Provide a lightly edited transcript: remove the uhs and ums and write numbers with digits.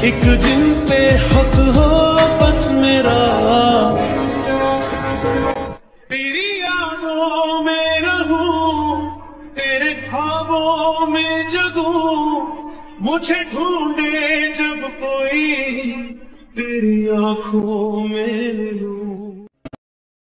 एक जिन पे हक हो बस मेरा, तेरी यादों में रहूं, तेरे ख्वाबों में जगूं, मुझे ढूंढे जब कोई तेरी आंखों में मिलूं।